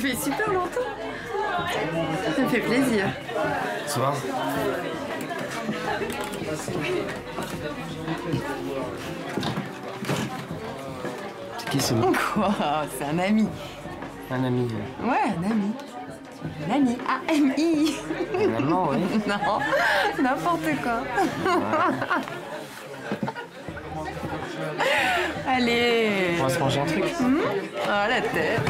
fait super longtemps. Ça me fait plaisir. Bonsoir. C'est qui ce mec? Quoi? C'est un ami. Un ami. Ouais, un ami. Un ami. A-M-I. Un amant, oui. Non, n'importe quoi. Allez. On va se manger un truc. Ah, la tête.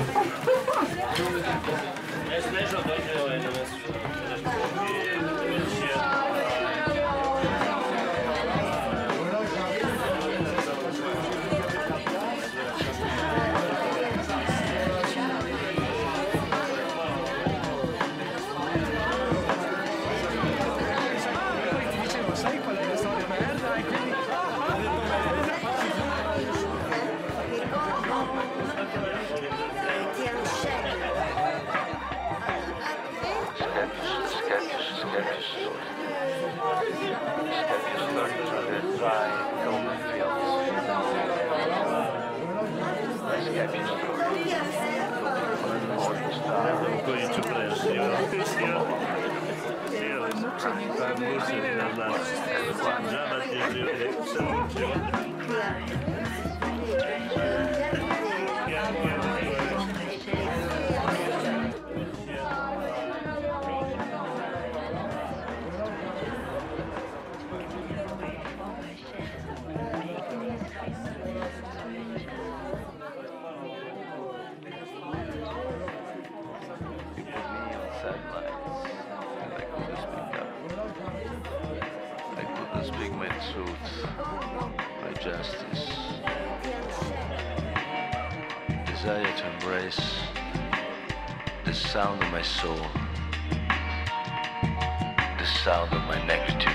Desire to embrace the sound of my soul, the sound of my negritude.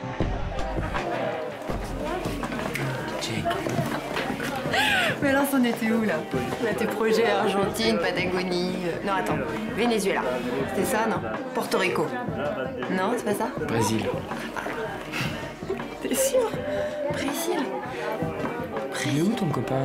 Mais alors, c'en était où, là? Là, tes projets Argentine, Patagonie... Non, attends. Venezuela. C'était ça, non? Porto Rico. Non, c'est pas ça? Brésil. T'es sûr? Brésil. Il est où ton copain?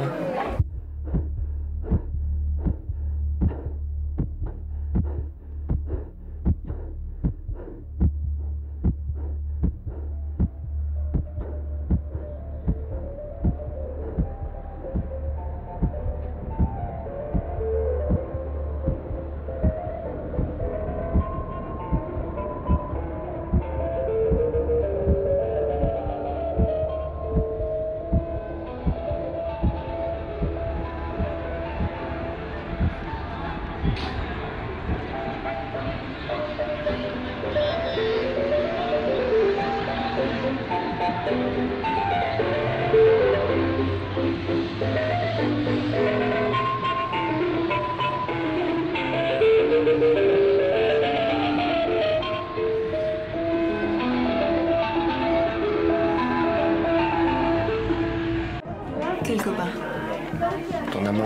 Quel copain? Ton amant.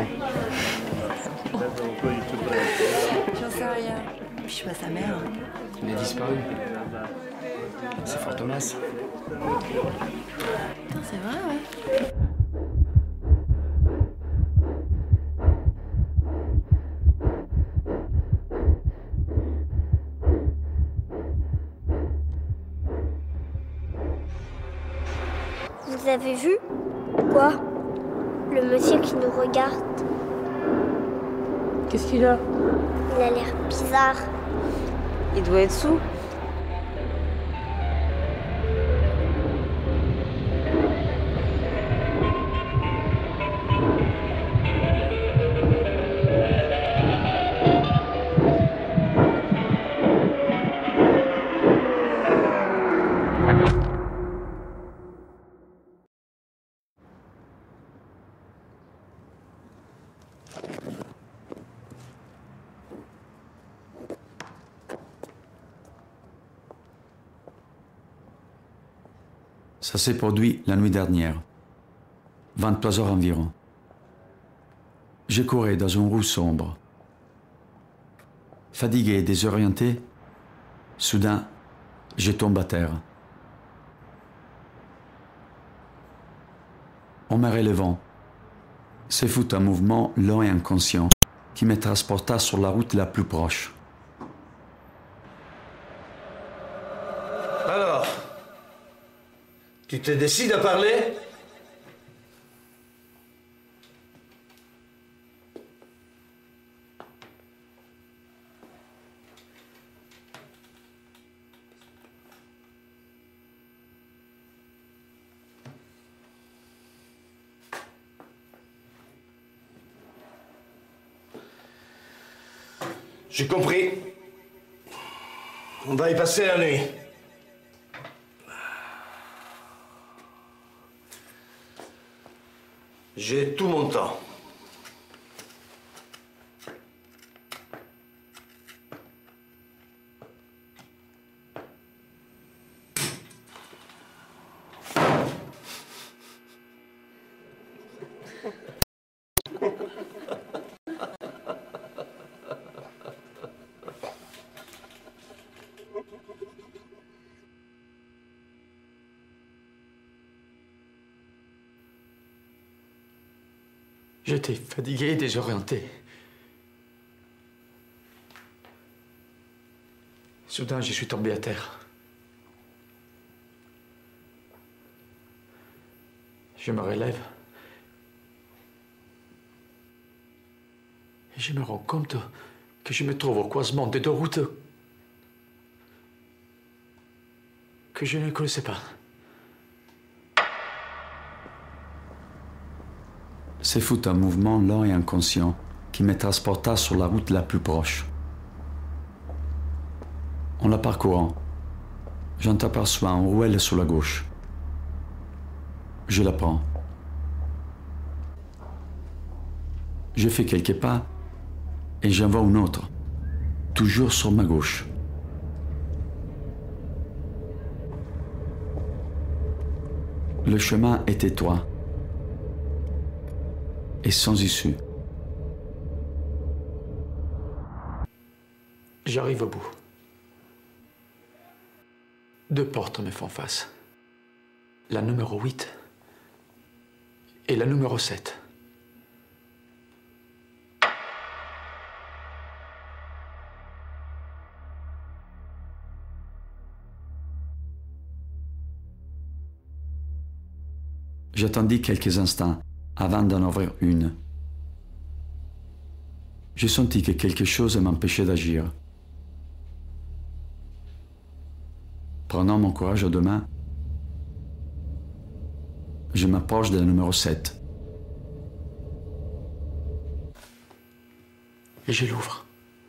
J'en sais rien. Puis je suis pas sa mère. Il a disparu. C'est Fort Thomas. Putain, c'est vrai, ouais. Vous avez vu? Quoi? Le monsieur qui nous regarde. Qu'est-ce qu'il a? Il a l'air bizarre. Il doit être sous. Ça s'est produit la nuit dernière, 23 heures environ. Je courais dans une rue sombre. Fatigué et désorienté, soudain, je tombe à terre. En me relevant, se fout un mouvement lent et inconscient qui me transporta sur la route la plus proche. Alors, tu te décides à parler? J'ai compris. On va y passer la nuit. J'ai tout mon temps. J'étais fatigué et désorienté. Soudain, je suis tombé à terre. Je me relève. Et je me rends compte que je me trouve au croisement de deux routes que je ne connaissais pas. Ce fut un mouvement lent et inconscient qui me transporta sur la route la plus proche. En la parcourant, j'entreaperçois une ruelle sur la gauche. Je la prends. Je fais quelques pas et j'en vois une autre, toujours sur ma gauche. Le chemin est étroit et sans issue. J'arrive au bout. Deux portes me font face. La numéro 8 et la numéro 7. J'attendis quelques instants avant d'en ouvrir une. J'ai senti que quelque chose m'empêchait d'agir. Prenant mon courage à deux mains, je m'approche de la numéro 7. Et je l'ouvre.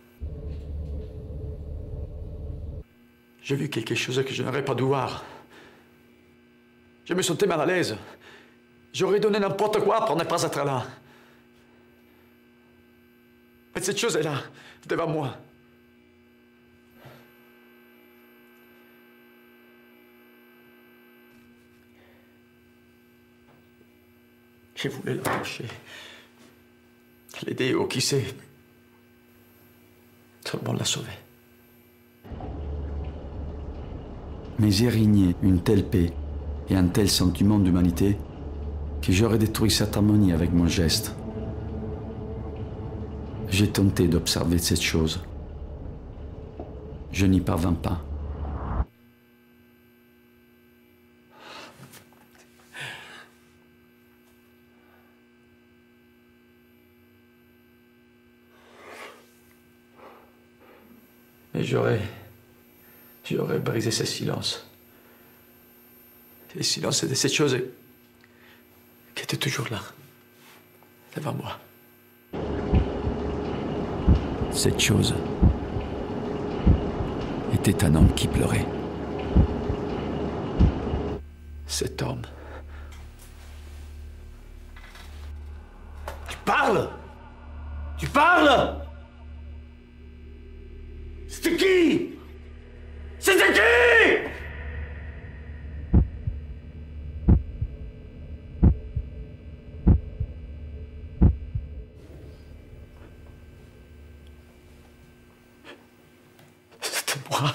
J'ai vu quelque chose que je n'aurais pas dû voir. Je me sentais mal à l'aise. J'aurais donné n'importe quoi pour ne pas être là. Mais cette chose est là, devant moi. Je voulais l'approcher, l'aider ou qui sait. Seulement la sauver. Mais y régnait une telle paix et un tel sentiment d'humanité que j'aurais détruit cette harmonie avec mon geste. J'ai tenté d'observer cette chose. Je n'y parvins pas. Mais j'aurais brisé ce silence. Le silence de cette chose qui était toujours là, devant moi. Cette chose était un homme qui pleurait. Cet homme. Tu parles? Tu parles? C'était qui? C'était qui? C'était moi.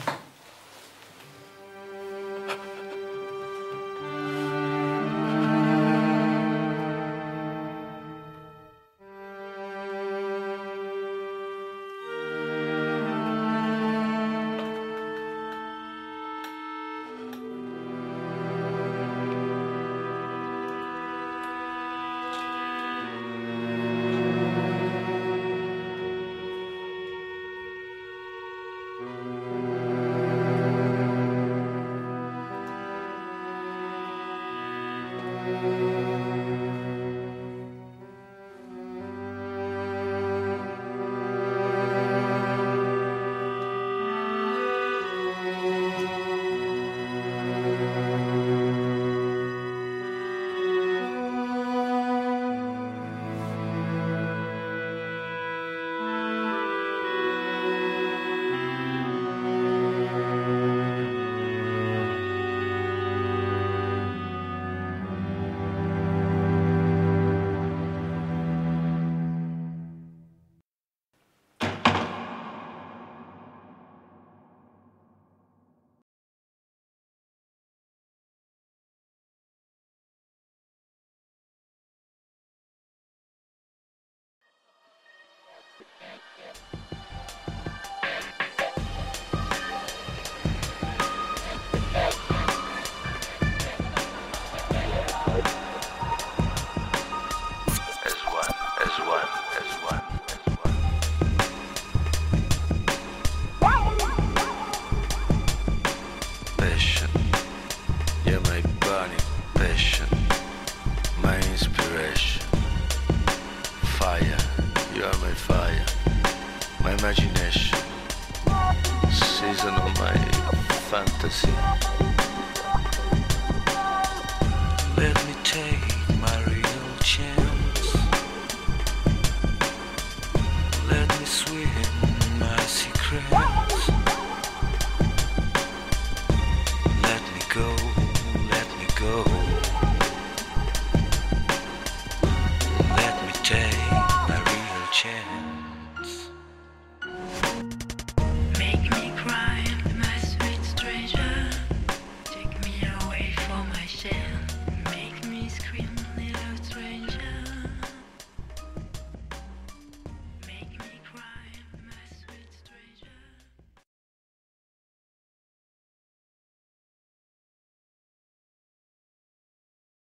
one, as one, as one. Passion, you're my burning passion, my inspiration. Fire, you are my fire, my imagination. Season of my fantasy.